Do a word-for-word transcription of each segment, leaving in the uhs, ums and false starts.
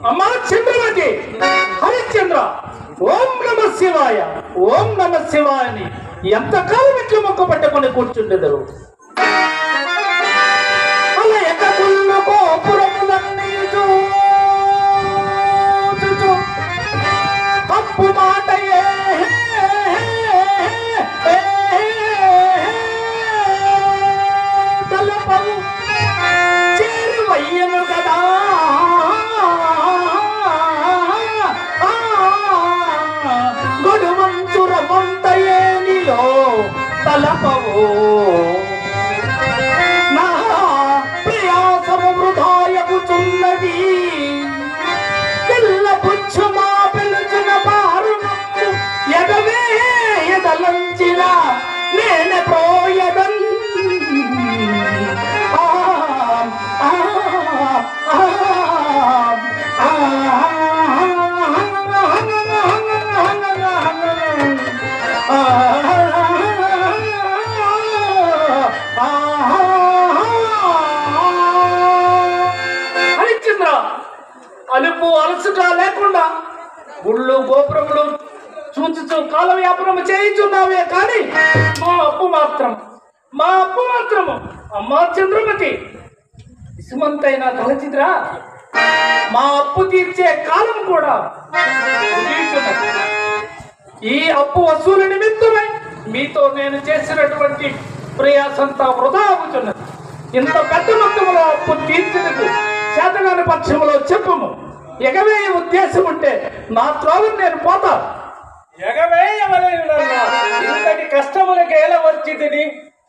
అమ్మా చంద్రమతి, హరిశ్చంద్ర, ఓం నమ శివాయ, ఓం నమ శివాయ అని ఎంతకాలం ఇట్లా మొక్క పట్టుకొని కూర్చుండెదరు. అలా ఎక్కడున్న గోపురములన్నీ చూచు అప్పు మాటయే తలపవు చేరువయ్యను కదా. గొడువంచుర వంతయేనిలో తలపవు నా ప్రయాసము వృధాయగుచున్నది. పిల్ల పుచ్చుమా పిలుచున బారునము ఎగవే ఎదలంచిన నేనే పోయదన్. హరిశ్చంద్ర, అలుపు అలసుట లేకుండా గుళ్ళు గోపురములు చూచుచు కాల వ్యాపారం చేయించున్నావే కానీ మా అప్పు మాత్రం మా అప్పు మాత్రము అమ్మా చంద్రమతి ఇసుమంతైనా తలచిద్రా. మా అప్పు తీర్చే కాలం కూడా ముగియుచున్నది. ఈ అప్పు వసూలు నిమిత్తమై మీతో నేను చేసినటువంటి ప్రయాసంతా వృధా అవుతున్నది. ఇంత పెద్ద మొత్తంలో అప్పు తీర్చేందుకు చేతగాని పక్షంలో చెప్పము. ఎగవే ఉద్దేశం ఉంటే నా త్రోవను నేను పోతా. ఎగవేయవలేనున్నా ఇంతటి కష్టములకు ఎలా వచ్చి తిని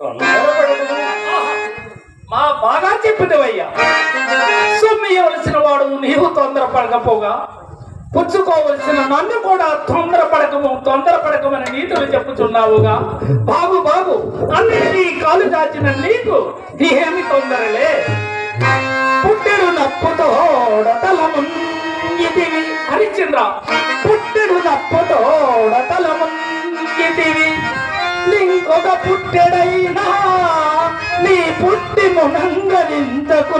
మా బాగా చెప్పినవయ్యా. సొమ్మియవలసిన వాడు నీవు తొందరపడకపోగా పుచ్చుకోవలసిన నన్ను కూడా తొందరపడకము తొందరపడకమని నీతులు చెప్పుచున్నావుగా. బాగు బాగు అన్నిటినీ కాలు దాచిన నీకు ఏమి తొందరలే. పుట్టెడు నప్పుతోడతలముంగితివి హరిశ్చంద్ర, పుట్టెడు నప్పుతోడతలముంగితివి. ఇంకొక పుట్టెడైనా నీ పుట్టి మునంగరింతకు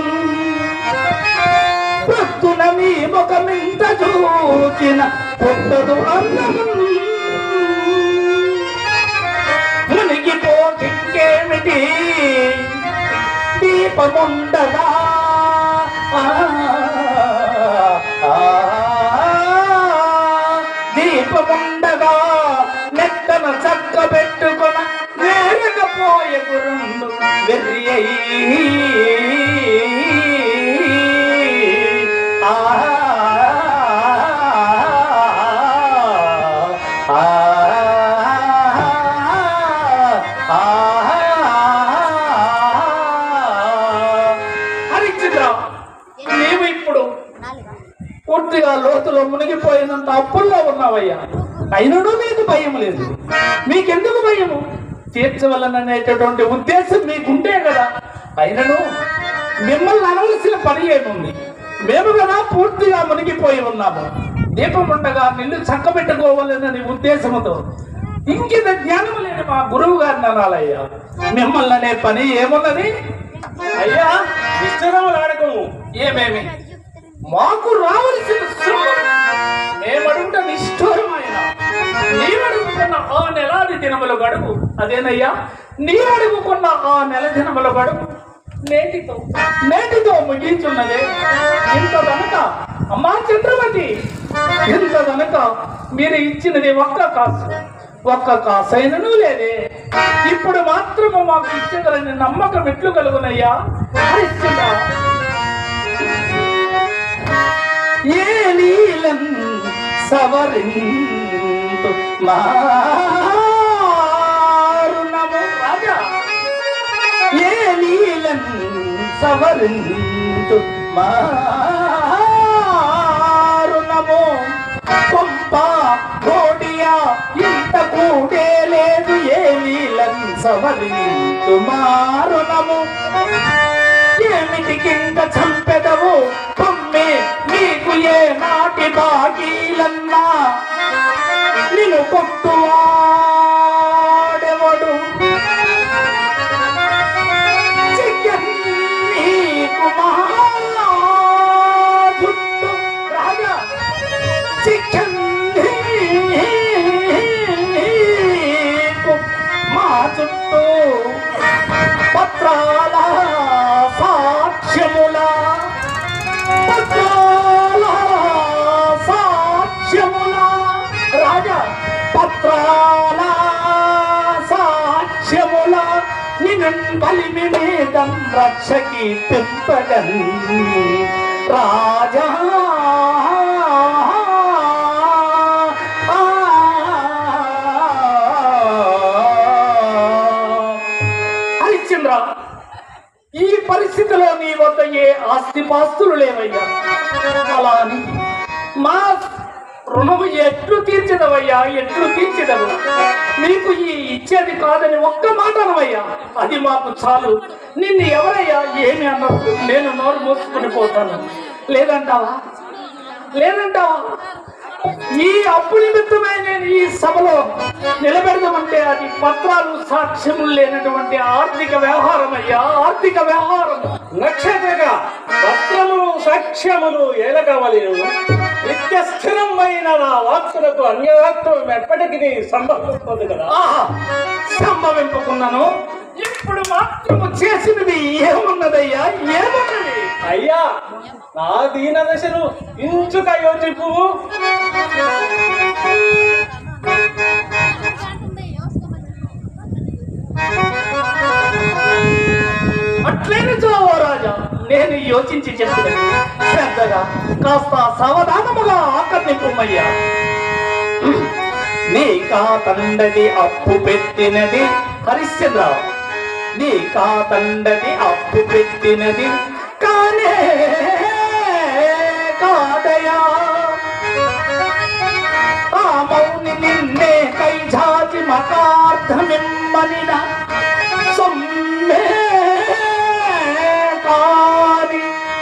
ప్రొద్దున మీ ముఖమింత చూచిన పుట్టదు అన్నము. మునిగిపోకింకేమిటి దీపముండగా దీపముండగా నెక్కన చక్క పెట్టుకొన వేరకపోయే గురుండు వెర్రి హరిశ్చంద్ర, నీవు ఇప్పుడు పూర్తిగా లోతులో మునిగిపోయినంత అప్పుల్లో ఉన్నావయ్యా. అయినను మీకు భయం లేదు. మీకెందుకు భయము? తీర్చవలననేటటువంటి ఉద్దేశం మీకుంటే కదా. అయినను మిమ్మల్ని అనవలసిన పని ఏముంది? మేము కదా పూర్తిగా మునిగిపోయి ఉన్నాము. దీపం ఉండగా నిన్ను చక్కబెట్టుకోవాలనే ఉద్దేశంతో ఇంకిత జ్ఞానం లేని మా గురువు గారిని అనాలయ్యా. మిమ్మల్ని అనే పని ఏమున్నది? అయ్యా నిశ్చరములు ఆడకము. ఏమేమి మాకు రావలసిన సొమ్ము మేమడుగుట నిష్ఠూరమైన నీవడుగుకున్న ఆ నెలాది దినముల గడువు అదేనయ్యా. నీవడుగుకున్న ఆ నెల దినముల గడువు నేటితో నేటితో ముగించున్నదే. ఇంత కనుక అమ్మా చంద్రమతి, ఇంత కనుక మీరు ఇచ్చినది ఒక్క కాసు ఒక్క కాసైనను లేదే. ఇప్పుడు మాత్రము మాకు ఇచ్చేదని నమ్మకం ఎట్లు కలుగునయ్యా. హరిశ్చంద్ర, ఏ నీలం సవరింతు మారునము రాజా, ఏ నీలం సవరింతు మారునము. కొంప కోడియా ఇంత కూడే లేదు, ఏ నీలం సవరింతు మారునము. ఏమిటికింత చంపెదవు కొమ్మి నీకు ఏ నాటి బాగీలన్నా, నిన్ను కొట్టువాడెవడు చికెన్ నీకు మా జుట్టు రాజా. సాక్షాల సాక్ష్యముల నిన్ను బలిమి మీదం రక్షకి పెంపగన్ రాజా హరిశ్చంద్ర, ఈ పరిస్థితిలో నీ వద్ద ఏ ఆస్తిపాస్తులు లేవయ్యా. అలా అని మా రుణము ఎట్లు తీర్చదవయ్యా, ఎట్లు తీర్చదవు. నీకు ఈ ఇచ్చేది కాదని ఒక్క మాట అనవయ్యా, అది మాకు చాలు. నిన్ను ఎవరయ్యా ఏమి అన్నారు? నేను నోరు మూసుకుని పోతాను. లేదంటావా? లేదంటావా? ఈ అప్పు నిమిత్తమై నేను ఈ సభలో నిలబెడదామంటే అది పత్రాలు సాక్ష్యములు లేనటువంటి ఆర్థిక వ్యవహారం అయ్యా, ఆర్థిక వ్యవహారం. నక్షత్రగా పత్రములు సాక్ష్యములు ఎలా కావాలి? నిత్య స్థిరమైన నా వాక్సులకు అన్యవాక్యం ఎప్పటికీ సంభవించదు కదా. ఆహా, సంభవింపకున్నాను. ఇప్పుడు మాత్రము చేసినది ఏమున్నదయ్యా, ఏమున్నది? అయ్యా, నా దీన దశను ఇంచుక యోచింపు. అట్లనే చూడవో రాజా, నేను యోచించి చెప్తున్నది శ్రద్ధగా కాస్త సావధానముగా ఆకర్ణింపుమయ్యా. నీ కాతండది అప్పు పెట్టినది హరిశ్చంద్ర, నీ కాతండది అప్పు పెట్టినది కానే కాదయా. ఆ మౌని నిన్నే కై జాతి మకార్థమిమ్మనిన సొమ్మే కాని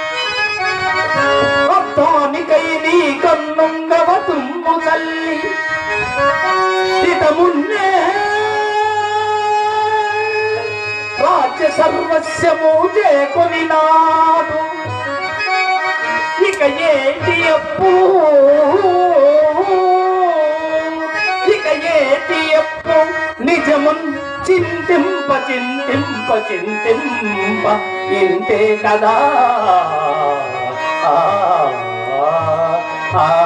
అర్థానికై నీ కన్నుంగవ తుమ్ము తల్లి ఇత మున్నే రాజ్య సర్వస్యము చేకొని నాడు ఇక ఏంటి అప్పు, ఇక ఏంటి అప్పు నిజమున్ చింతింప చింతింప చింతింప ఇంతే కదా. ఆ ఆ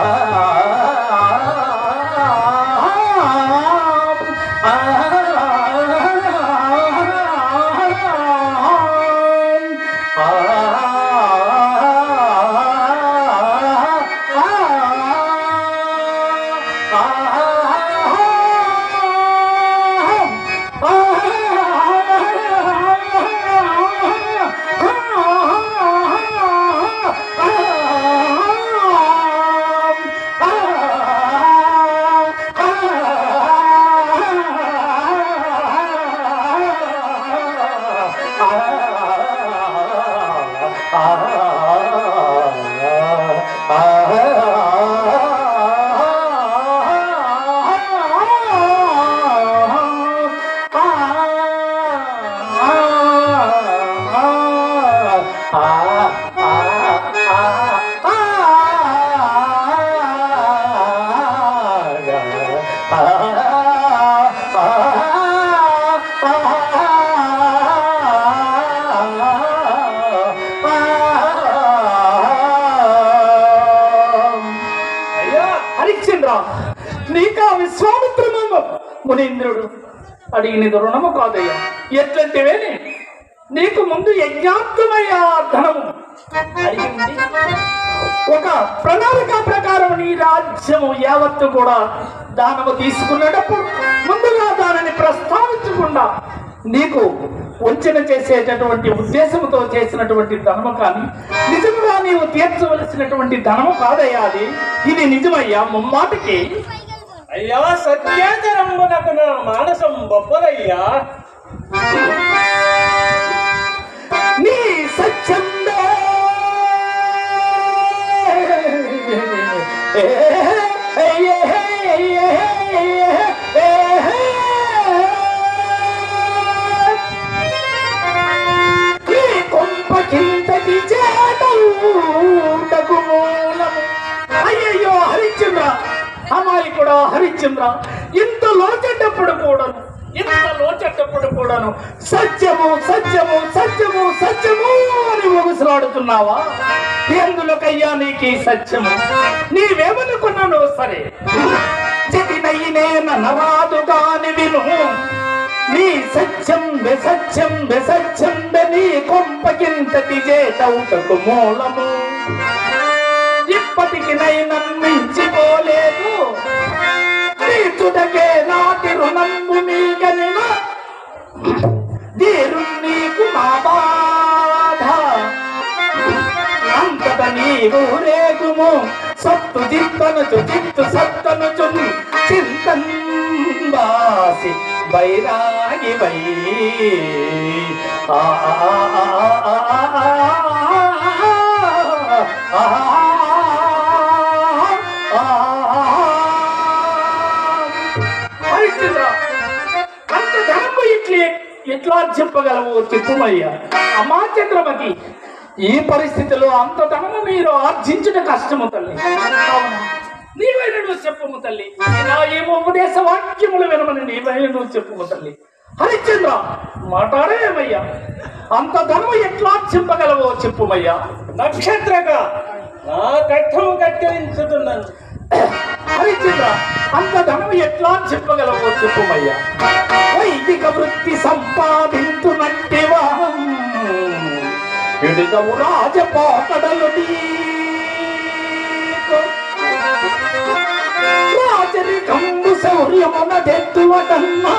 నీకా విశ్వామిత్రమంగ మునీంద్రుడు అడిగినది రుణము కాదయ్యా. ఎట్లంటివేని నీకు ముందు యజ్ఞార్థమయ్యా ధనము అడిగింది. ఒక ప్రణాళిక ప్రకారం నీ రాజ్యము యావత్తు కూడా దానము తీసుకునేటప్పుడు ముందుగా దానిని ప్రస్తావించకుండా నీకు వంచన చేసేటటువంటి ఉద్దేశంతో చేసినటువంటి ధనము కానీ నిజంగా నీవు తీర్చవలసినటువంటి ధనము కాదయ్యా. అది ఇది నిజమయ్యా ముమ్మాటికి. అయ్యా, సత్యాచరమునకు నా మానసం గొప్పదయ్యా. నీ సత్యం కొంపకింతటి చేటకు మూలము. అయ్యయ్యో హరిశ్చంద్ర, అమ్మాయి కూడా హరిశ్చంద్ర, ఇంత లోచెట్టప్పుడు కూడాను ఇంత లోచెట్టప్పుడు కూడాను సత్యము సత్యము సత్యము సత్యము అని ముగుసలాడుతున్నావా? ఎందులోకయ్యా నీకు సత్యము? నీవేమనుకున్నాను సరే, చెటినైనే ననరాదు కాని విను నీ సత్యం విసత్యం విసత్యం నీ కొంపకింతటి చేటవుటకు మూలము ఇప్పటికి నైనం మించిపోలేదు నీచుటకే నాటి రుణంబు మీకనిన తీరు నీకు నా బాధ అంతట నీవు రేగుము సత్తు జిత్తను చిత్తు సత్తను చున్ చింతంబాసి బైరాగి బై ఆ అంత ధనము ఇట్లే ఎట్లా చెప్పగలవు చెప్పుమయ్యా అమ్మా చంద్రమతి ఈ పరిస్థితిలో అంత ధనము మీరు ఆర్జించుట కష్టము తల్లి నీవైన నువ్వు చెప్పుము తల్లి ఇలా ఏమో ఉపదేశ వాక్యములు వినమని నీవైన నువ్వు చెప్పుము తల్లి హరిశ్చంద్ర మాట్లాడేమయ్యా అంత ధనము ఎట్లా చెప్పగలవో చెప్పుమయ్యా నక్షత్రగా నా కట్టము కత్తిరించుతున్నాను హరిశ్చంద్ర అంత ధనము ఎట్లా చెప్పగలవో చెప్పుమయ్యా వైదిక వృత్తి సంపాదించునట్టివా ఎడుగవు రాజపోకడలు రాజరికంబు శౌర్యమున తెత్తువటన్నా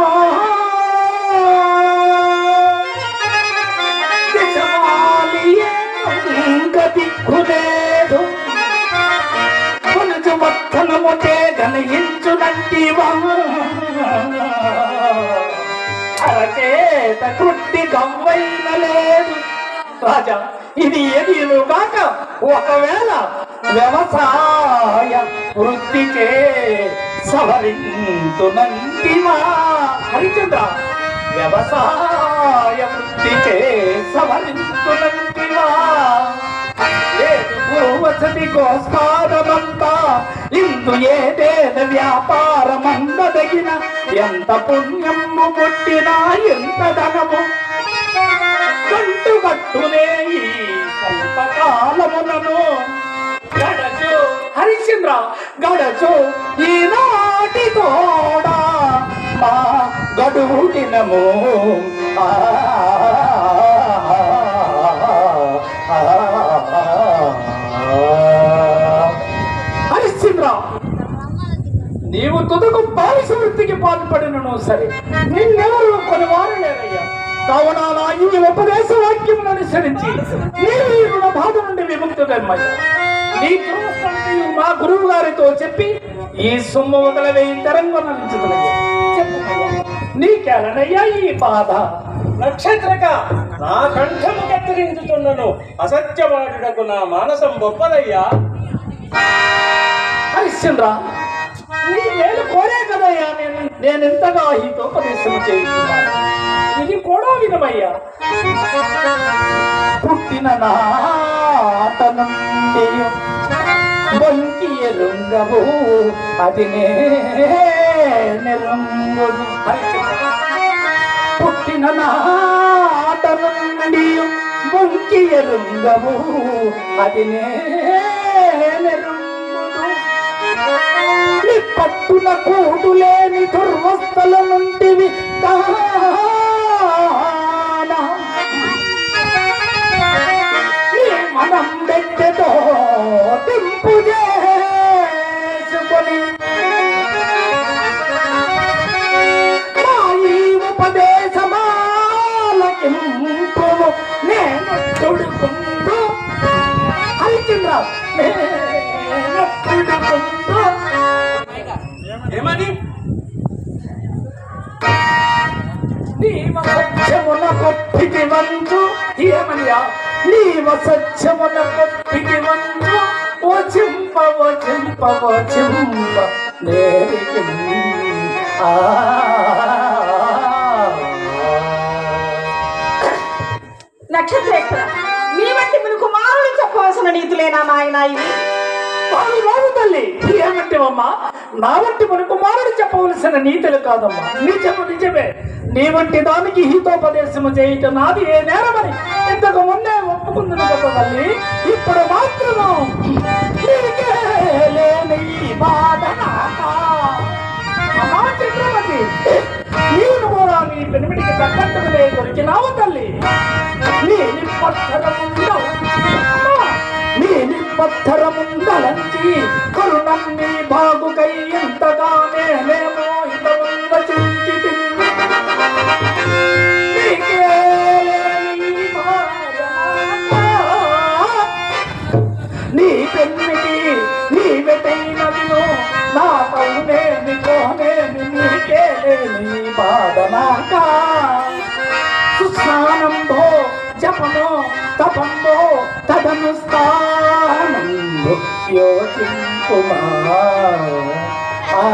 దిక్కులేదు కొనుచు వర్తనముతే గణయించునంటివా అరచేత కృట్టి గవ్వైన లేదు రాజా ఇది ఏది కాక ఒకవేళ వ్యవసాయ వృత్తికే సవరింతునంటివా హరిచంద్ర వ్యవసాయ వృత్తికే సవరింతునంటివా లేదు భూవసతి కోస్పాదమంతా ఇందు ఏదేన వ్యాపారమందదగిన ఎంత పుణ్యము పుట్టినా ఎంత ధనము కంటుగట్టునే ఈ స్వల్పకాలములను గడచు హరిశ్చంద్ర గడచు ఈనాటి తోడా మా గడువు దినము ఆ హరిశ్చంద్ర నీవు తుదకు బానిస వృత్తికి పాల్పడినను సరే నిన్నెవరు కొన్ని వారు లేరయ్యా కావున నా ఈ ఉపదేశ వాక్యమును అనుసరించి నీవు ఈ రుణ బాధ నుండి విముక్తుడమ్మయ్యా నీ దురవస్థని మా గురువు గారితో చెప్పి ఈ సొమ్ము వదలవేయి తెరంగొనలించుతున్నయ్యా చెప్పుమయ్యా నీకెలనయ్యా ఈ బాధ నక్షత్రక నా కంఠము కత్తిరించుతున్నను అసత్యవాడుటకు నా మానసం గొప్పదయ్యా హరిశ్చంద్ర నీ మేలు కోరే కదయ్యా నేను నేను ఎంతగా హితోపదేశం చేస్తున్నాను ఇది కూడా వినమయ్యా పుట్టిన నాట నుండి బొంకి ఎరుంగవు అది నెరుంగును పుట్టిన నాట నుండి బొంకి ఎరుంగవు అది నెరుంగును పట్టున కూడులేని దుర్వస్థల నుండివి మనం దగ్గరతో తింపు చేసుకొని మా ఈ ఉపదేశమాలకింపు నేను తొడుకుంటూ హరిచంద్ర నేను తొడుకుంటూ ఏమని నీవ సత్యమున కొప్పికి వంచు ఏమనియా నీవ సత్యమున కొప్పికి వంచు ఓ చింప ఓ చింప ఓ చింప నేరికి ఆ నక్షత్రేశ్వర మీ వంటి మన కుమారుడు చెప్పవలసిన నీతులేనా నాయన ఇవి వాడు రాదు తల్లి ఏమంటేవమ్మా నా వంటి మన కుమారుడు చెప్పవలసిన నీతులు కాదమ్మా నిజము నిజమే నీ వంటి దానికి హితోపదేశము చేయటం నాది ఏ నేరమని ఇంతకు ముందే ఒప్పుకుంది కదా తల్లి ఇప్పుడు మాత్రము నీకే లేని ఈ బాధ నాకా దొరికినావు తల్లి. నీని పత్థరముండలంచి నీని పత్థరముండలంచి కరుణమ్మి బాగుకై ఎంతగానే నేమో హితముంద చించి నీ పెన్నికి నీ వెటైనదిను నా పౌనేమి కోనేమి నీకే నీ బాధనాక సుస్నానంబో జపమో తపంబో తదను స్థానం యోచింపుమా ఆ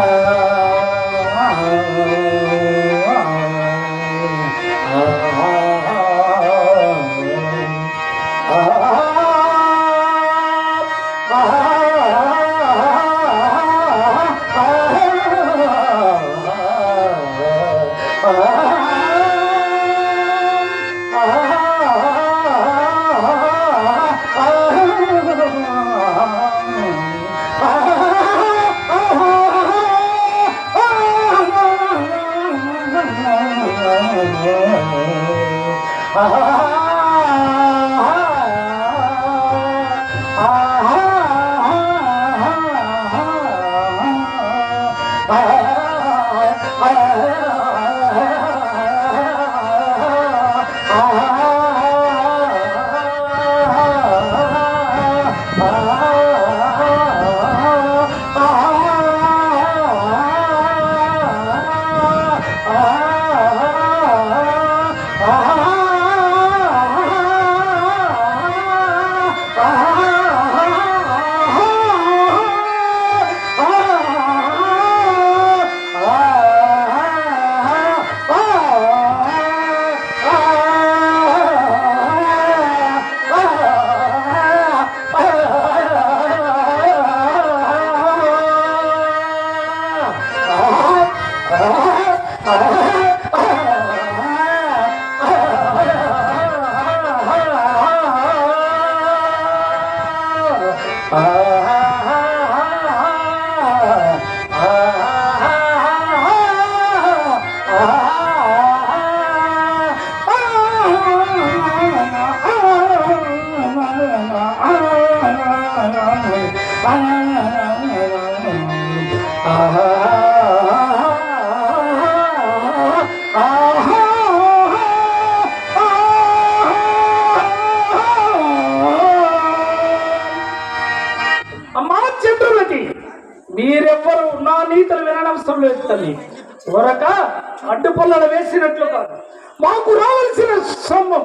అమ్మా చంద్రవతి, మీరెవ్వరు నా నీతులు వినవసరం లేదు తల్లి. త్వరక అడ్డు పొల్లలు వేసినట్లు కాదు, మాకు రావాల్సిన సొమ్ము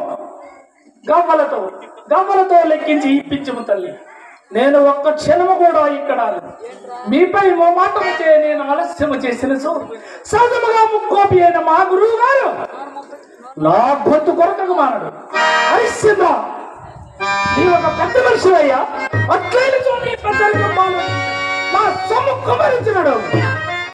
గవ్వలతో గవ్వలతో లెక్కించి ఇప్పించము తల్లి. నేను ఒక్క క్షణము కూడా ఇక్కడ మీపై మో మాటము చే నేను ఆలస్యము చేసిన సో సహజముగా ముక్కోపి అయిన మా గురువు గారు నా గొంతు కొరకకు మానడు. హరిశ్చంద్ర, నీ ఒక పెద్ద మనుషులు అయ్యా, అట్లయిన నీ పెద్దరికం మా సొమ్ము కుమరించినాడు.